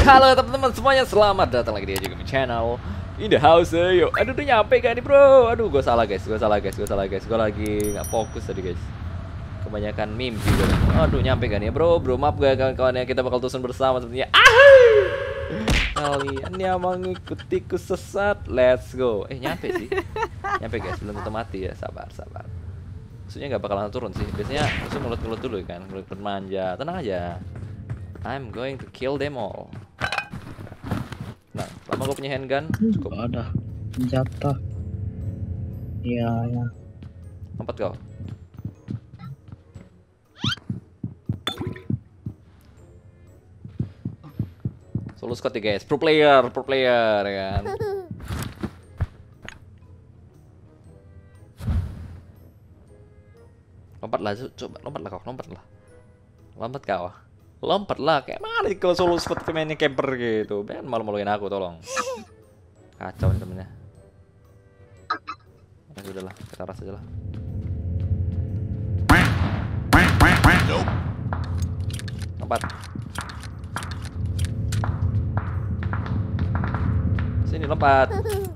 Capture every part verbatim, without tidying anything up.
Halo teman-teman semuanya, selamat datang lagi di Aja Gaming Channel in the house. Yo, aduh udah nyampe kan nih bro. Aduh gue salah guys, gue salah guys, gue salah guys. Gue lagi nggak fokus tadi guys. Kebanyakan mimpi gue. Aduh nyampe kan ya bro, bro maaf gak kawan-kawan ya, kita bakal terusan bersama sepertinya. Ah! Kalian yang mengikutiku sesat, let's go. Eh nyampe sih, nyampe guys, belum tentu mati ya, sabar sabar. Maksudnya nggak bakalan turun sih. Biasanya musuh ngelut-ngelut dulu kan, ngelut-ngelut manja. Tenang aja. I'm going to kill them all. Nah, lama gue punya handgun. Cukup. Ada senjata. Iya, ya. Lompat kau. Solo squad ya guys, pro player, pro player ya kan. Lompat lah, coba lompat lah kau, lompat lah. Lompat kau. Lompat lah, kayak mana kalau solo squad mainnya camper gitu. Ben malu-maluin aku, tolong. Kacau nih temennya. Ya sudahlah, kita ras aja lah. Lompat. Sini lompat.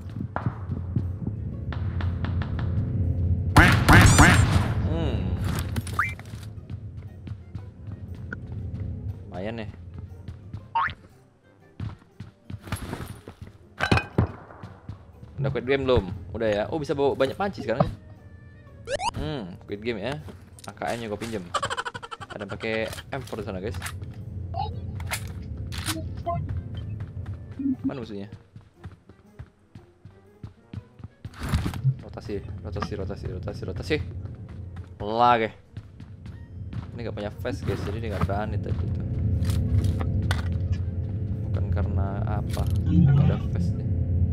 Lumayan nih. Udah quit game belum? Udah ya. Oh bisa bawa banyak panci sekarang ya. Hmm, quit game ya. A K M nya gue pinjem. Ada pakai M empat di sana guys. Mana musuhnya? Rotasi, rotasi, rotasi, rotasi, rotasi. Lagi. Ini gak punya face guys, jadi dia gak berani tadi tuh. Bukan karena apa, gak ada face nih.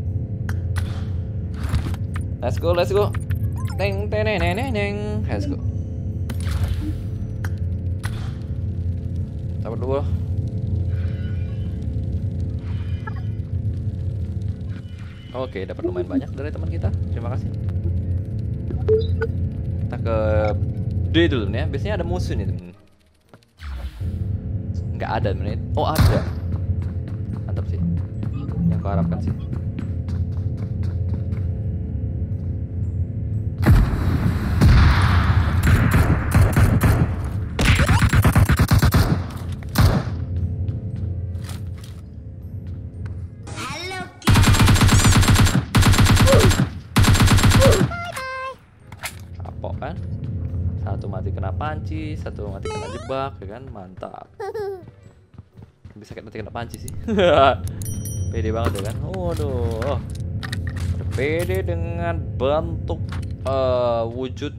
Let's go, let's go. Teng teng neng neng neng. Let's go. Sabar dulu. Oke, dapat lumayan banyak dari teman kita. Terima kasih. Kita ke D dulu nih ya. Biasanya ada musuh nih temen. Nggak ada menit. Oh ada. Mantap sih. Yang kau harapkan sih. Kan satu mati kena panci, satu mati kena jebak ya kan, mantap. Bisa sakit mati kena panci sih. Pede banget ya kan. Waduh, pede dengan bentuk uh, wujud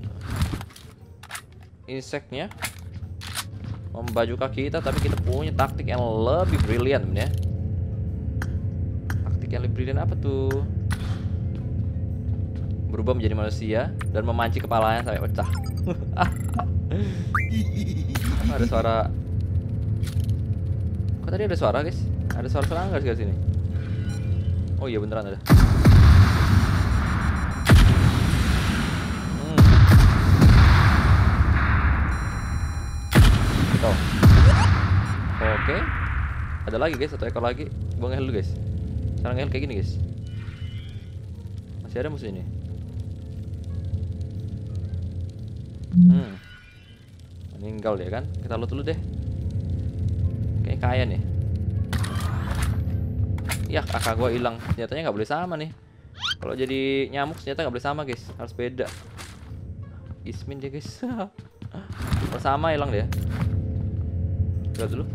inseknya membajukan kita, tapi kita punya taktik yang lebih brilian ya. Taktik yang lebih brilian apa tuh? Berubah menjadi manusia dan memanci kepalanya sampai pecah. Ada suara. Kok tadi ada suara guys? Ada suara-suara nggak di sini? Oh iya beneran ada. Hmm. Gitu. Oke. Ada lagi guys, satu ekor lagi. Gua ngehel dulu guys. Cara ngehel kayak gini guys. Masih ada musuh ini. Hmm. Meninggal dia kan. Kita loot dulu deh. Kayak kaya nih. Ya A K gua hilang. Senjatanya nggak boleh sama nih. Kalau jadi nyamuk senjata nggak boleh sama guys. Harus beda. Ismin dia guys. Kalau sama hilang dia. Lihat dulu.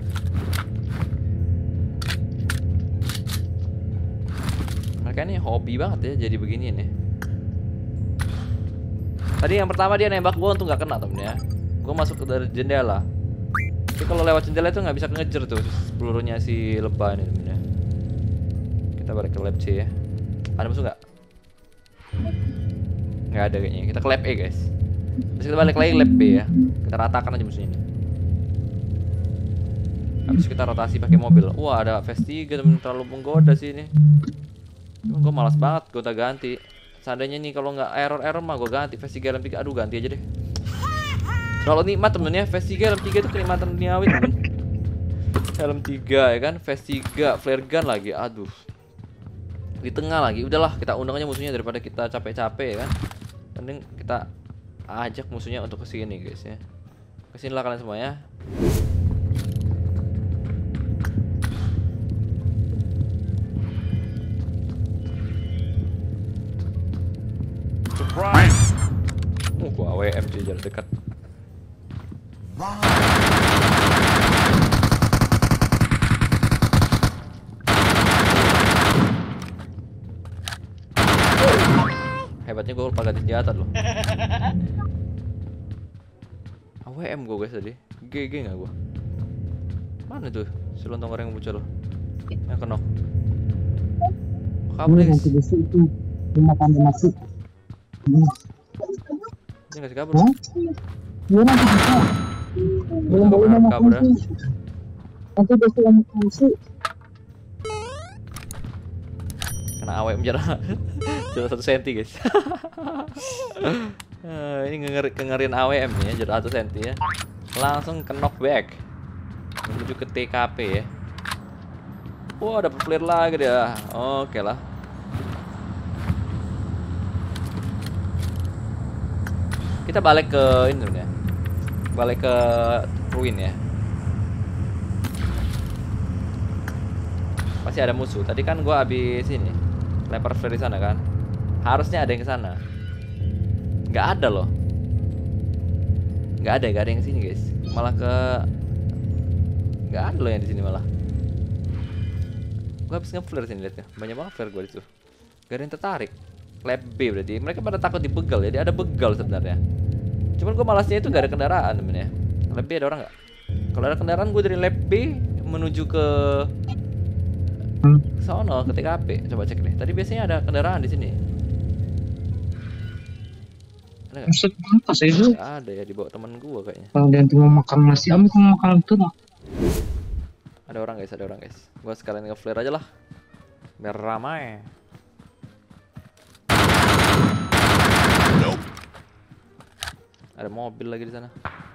Mereka ini hobi banget ya jadi begini nih. Tadi yang pertama dia nembak gua untuk nggak kena temennya. Gua masuk ke dari jendela. Tapi kalau lewat jendela itu nggak bisa ngejar tuh pelurunya si lebah ini temennya. Kita balik ke lab C ya. Ada musuh nggak? Nggak ada kayaknya. Kita ke lab E guys. Terus kita balik lagi lab B ya. Kita ratakan aja musuhnya ini. Habis kita rotasi pakai mobil. Wah ada Vest tiga temen, terlalu menggoda sih ini. Gue malas banget gonta ganti. Seandainya nih kalau nggak error-error mah gue ganti Vest tiga dalam tiga. Aduh ganti aja deh. Kalau nikmat temennya Vest tiga dalam tiga itu kenikmatan duniawi temen. Helm tiga ya kan, vest tiga, flare gun lagi. Aduh. Di tengah lagi. Udahlah, kita undang aja musuhnya daripada kita capek-capek ya kan. Mending kita ajak musuhnya untuk kesini guys ya. Kesinilah kalian semua ya. Surprise! Uh, gua A W M cuy, jarak dekat. Hebatnya gue lupa ganti senjata loh. A W M gue guys tadi. G G nggak gue? Mana tuh si lontong goreng bocah lo? Yang kenok. Kabur guys. Nanti besok itu makan nasi. Ini ngasih kabur. Hah? Iya nanti bisa. Belum boleh Kabur, makan kabur ya. nasi. Nanti besok makan nasi. Kena A W M jarak jarak satu senti guys. Eh, ini ngeri kengerin A W M nih ya, jarak satu senti ya. Langsung ke knockback menuju ke T K P ya. Wah, dapat flare lagi dia. Oke lah. Kita balik ke ini ya. Balik ke ruin ya. Pasti ada musuh. Tadi kan gua habis ini lempar flare di sana kan. Harusnya ada yang ke sana. Nggak ada loh. Nggak ada, nggak ada yang kesini guys. Malah ke nggak ada loh yang di sini malah. Gua habis nge-flare sini lihat ya. Banyak banget flare gua di situ. Gak ada yang tertarik. Lab B berarti. Mereka pada takut dibegal ya. Dia ada begal sebenarnya. Cuman gua malasnya itu gak ada kendaraan temen ya. Lab B ada orang nggak? Kalau ada kendaraan gua dari lab B menuju ke sono ke T K P. Coba cek deh. Tadi biasanya ada kendaraan di sini. Ada nggak? Maksud apa sih itu? Ada ya, dibawa teman gua kayaknya. Kalau dia nanti mau makan nasi, kami mau makan itu lah. Ada orang guys, ada orang guys. Gua sekalian nge-flare aja lah. Biar ramai. Nope. Ada mobil lagi di sana.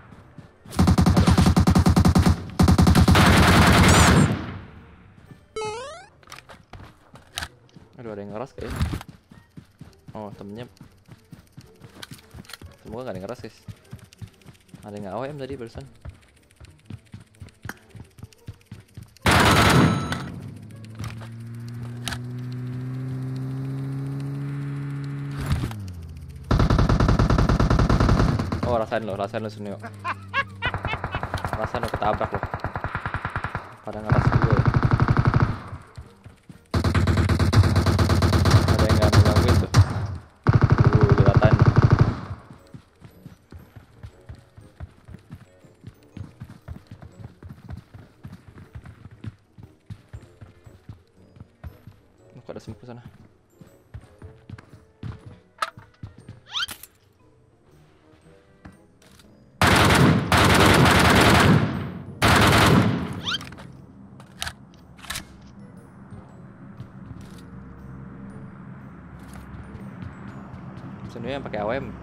Aduh, ada yang ngeras kayaknya. Oh, temennya. Semoga gak ada yang ngeras guys. Ada yang A W M tadi barusan. Oh, rasain lo, rasain lo sini. Rasain lo ketabrak lo. Pada ngeras juga ya. Ada yang nggak menggangguin tuh. Uh, diratain. Oh, kok ada smoke sana. Sebenarnya yang pakai A W M.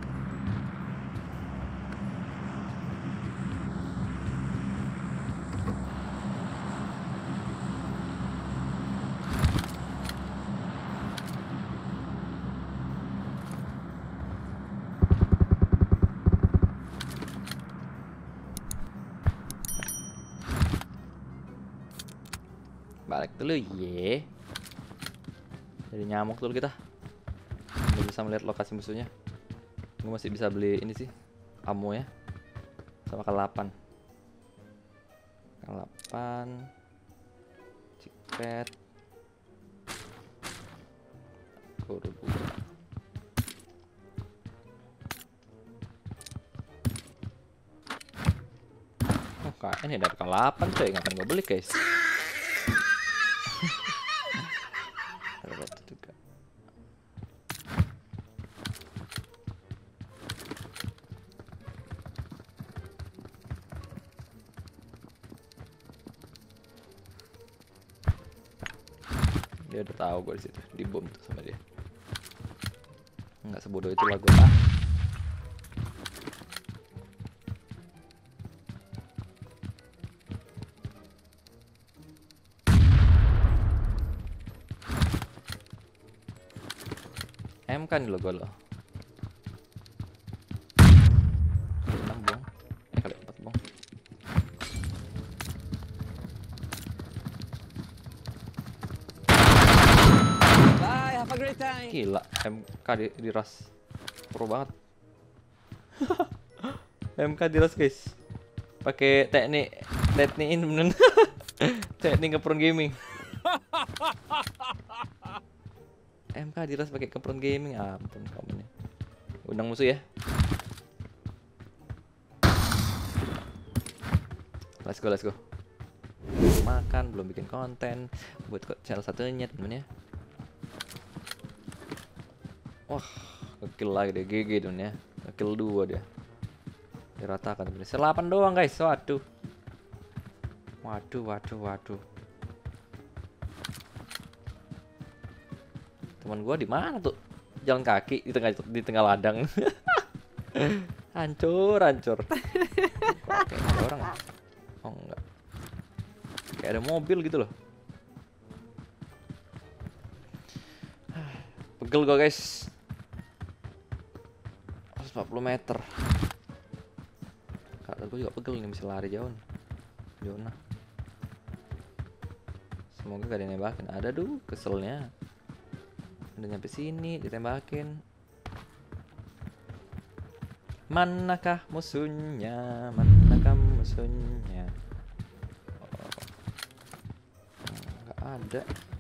Balik dulu ye. Jadi nyamuk dulu kita. Udah bisa melihat lokasi musuhnya. Gue masih bisa beli ini sih, ammo ya. Sama K delapan. K delapan. Cikpet. Buru-buru. Oh, kayaknya ini ada K delapan coy, ngapain gue beli guys. Ada batu juga. Dia udah tahu gue di situ, dibom tuh sama dia. Nggak sebodoh itu lah gue ah. M K nih lo gue lo. enam bong. Eh kali empat bong. Bye, have a great time. Gila, M K di, di ras. Pro banget. M K di ras guys. Pakai teknik teknik ini bener. Teknik kepron gaming. M K di ras pakai kepron gaming, ampun kamu nih. Undang musuh ya. Let's go, let's go. Makan, belum bikin konten buat channel satunya temen ya. Wah, ngekill lagi deh, G G temen ya. Ngekill dua dia. Diratakan temen. Selapan doang guys, waduh. Waduh, waduh, waduh. Teman gua di mana tuh? Jalan kaki di tengah di tengah ladang. Hancur, hancur. Kok kayak ada orang? Oh enggak. Kayak ada mobil gitu loh. Pegel gua guys. seratus empat puluh meter. Kata gua juga pegel nih, bisa lari jauh nih. Jona. Semoga gak ada yang nembakin. Ada duh, keselnya. Udah nyampe sini, ditembakin. Manakah musuhnya? Manakah musuhnya? Oh. Nggak ada.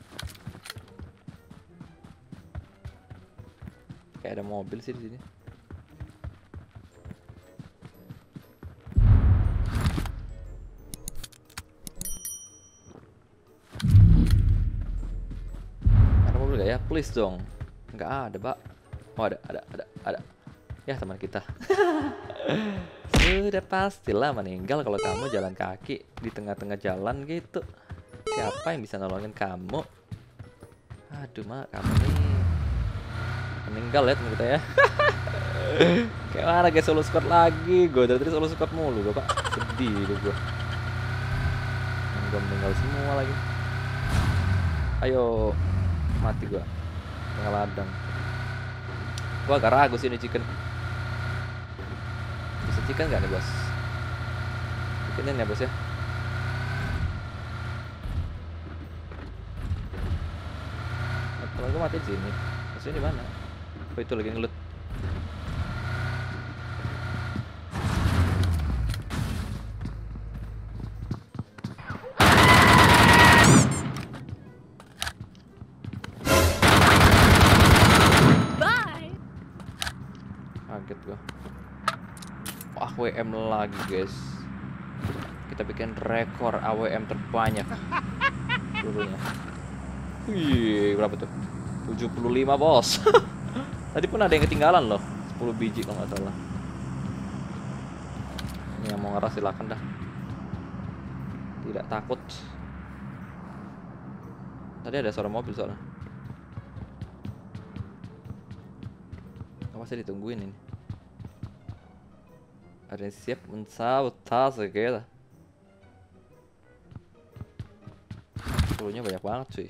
Kayak ada mobil sih di sini. Ada mobil gak ya? Please dong. Nggak ada, Pak. Oh, ada, ada, ada, ada. Ya, teman kita. Sudah pastilah meninggal kalau kamu jalan kaki di tengah-tengah jalan gitu. Siapa yang bisa nolongin kamu? Aduh, Mak, kamu nih meninggal ya teman kita ya. Kayak mana guys, solo squad lagi. Gue dari tadi solo squad mulu, gue Pak. Sedih hidup gue. Gue meninggal semua lagi. Ayo, mati gue. Tengah ladang. Gue agak ragu sih ini chicken. Bisa chicken gak nih bos? Chickenin ya bos ya. Kalau gue mati di sini, maksudnya di mana? Oh itu lagi ngelut. Bye. Kaget gua. Wah, W M lagi guys. Kita bikin rekor A W M terbanyak dulunya. Wih, berapa tuh? tujuh puluh lima bos. Tadi pun ada yang ketinggalan loh, sepuluh biji kalau nggak salah. Ini yang mau ngeras silakan dah. Tidak takut. Tadi ada suara mobil soalnya. Apa sih ditungguin ini? Ada yang siap mensabotase kita. Pelurunya banyak banget cuy.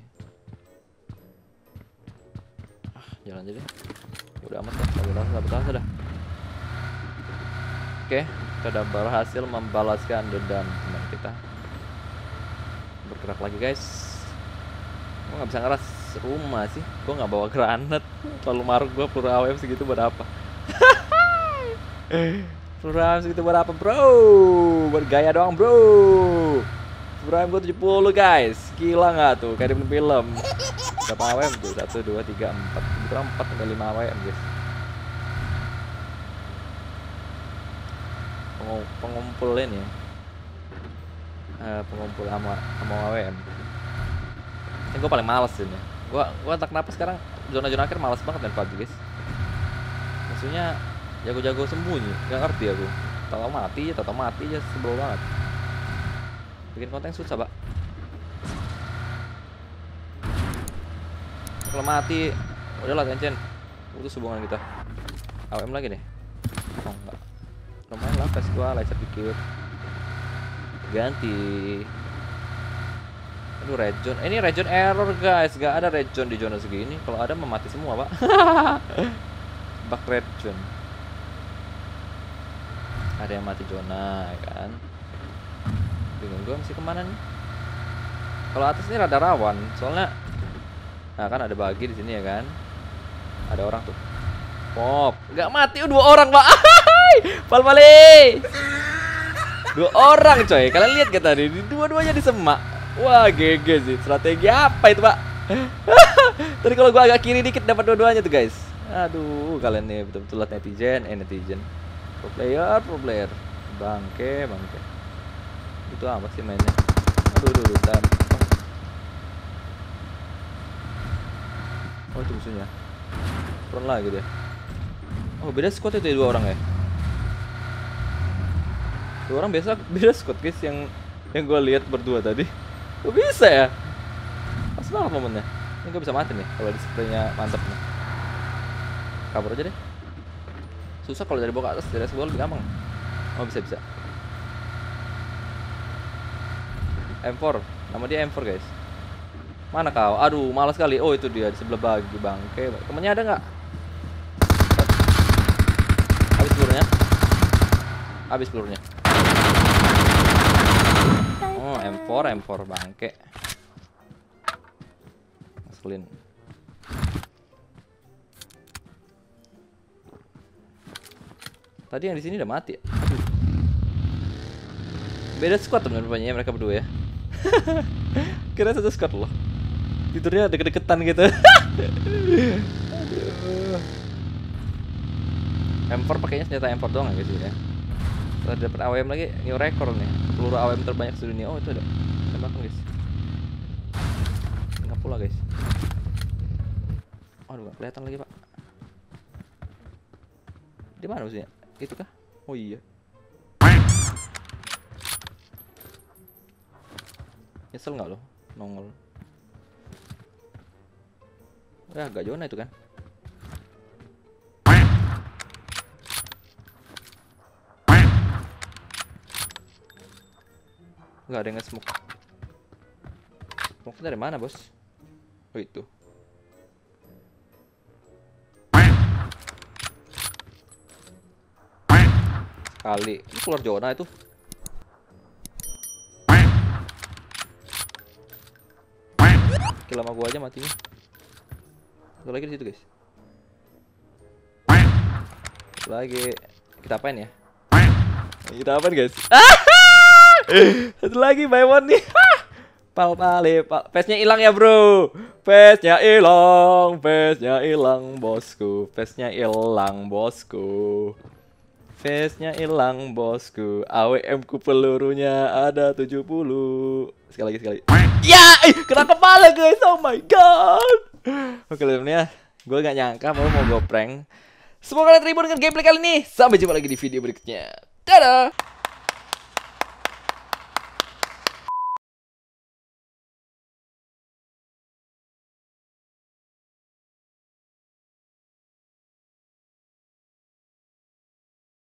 Jalan aja deh. Udah amat lah, sabotase, sabotase dah. Oke, kita udah berhasil membalaskan dendam teman kita. Bergerak lagi guys. Gue gak bisa ngeras rumah sih. Gue gak bawa granat. Terlalu maruk gue, peluru A W M segitu buat apa? Peluru A W M segitu buat apa bro? Buat gaya doang bro. Peluru A W M gue tujuh puluh guys. Gila gak tuh, kayak di film. Berapa A W M tuh? satu, dua, tiga, empat. Kebetulan empat sampai lima A W M guys. Pengum pengumpul ini ya. Uh, pengumpul sama, sama A W M. Ini gue paling males ini. Gue gue tak kenapa sekarang zona-zona akhir males banget main P U B G guys. Maksudnya jago-jago sembunyi. Gak ngerti aku. Tahu mati ya, tahu mati aja, sebel banget. Bikin konten susah pak. Kalau mati udahlah Tencent, putus hubungan kita. A W M lagi deh. Oh enggak, lumayan lah pes gua laser dikit ganti. Aduh, red zone. Eh, ini red zone error, guys. Gak ada red zone di zona segini. Kalau ada mati semua, Pak. Bug red zone. Ada yang mati zona, ya kan? Bingung gue mesti kemana nih? Kalau atas ini rada rawan, soalnya nah kan ada bagi di sini ya kan? Ada orang tuh. Pop, nggak mati, oh, dua orang, Pak. Pal-pali. Dua orang, coy. Kalian lihat gak tadi? Dua-duanya di semak. Wah, G G sih. Strategi apa itu, Pak? Tadi kalau gua agak kiri dikit dapat dua-duanya tuh, guys. Aduh, kalian nih betul-betul netizen, eh netizen. Pro player, pro player. Bangke, bangke. Itu amat sih mainnya. Aduh, aduh, aduh, dan. Oh, itu musuhnya. Turun lagi dia. Oh, beda squad itu ya, dua orang ya. Dua orang biasa beda squad, guys, yang yang gue lihat berdua tadi. Kok bisa ya? Pas banget momennya. Ini gue bisa mati nih kalau di spraynya mantep nih. Kabur aja deh. Susah kalau dari bawah ke atas, dari atas bawah lebih gampang. Oh, bisa bisa. M four, nama dia M four, guys. Mana kau? Aduh, malas sekali. Oh, itu dia di sebelah bagi, bangke. Temennya ada nggak? Habis pelurunya. Habis pelurunya. Oh, M four, M four, bangke. Ngeselin. Tadi yang di sini udah mati. Aduh. Beda squad teman-temannya mereka berdua ya. Kira satu squad loh. Tidurnya deket-deketan gitu. Aduh. M four pakainya senjata M four doang guys ya. Setelah dapat A W M lagi, new record nih. Peluru A W M terbanyak sedunia. Oh, itu ada tembakan guys. Enggak pula guys. Aduh, gak kelihatan lagi, Pak. Di mana musuhnya? Itu kah? Oh iya. Nyesel nggak lo nongol? Ya agak zona itu kan. Nggak ada yang nge-smoke. Smoke dari mana, bos? Oh, itu. Kali ini keluar zona itu. Kill sama gua aja matinya. Satu lagi di situ, guys. Satu lagi. Kita apain ya? Kita apain, guys? Satu lagi buy one nih. Pal pale, pal. Face-nya hilang ya, bro. Face-nya hilang, face-nya hilang, bosku. Face-nya hilang, bosku. Face-nya hilang, bosku. A W M-ku pelurunya ada tujuh puluh. Sekali lagi, sekali. Ya, eh, kena kepala, guys. Oh my god. Oke, teman-teman ya. Gue gak nyangka mau mau gue prank. Semoga kalian terhibur dengan gameplay kali ini. Sampai jumpa lagi di video berikutnya. Dadah.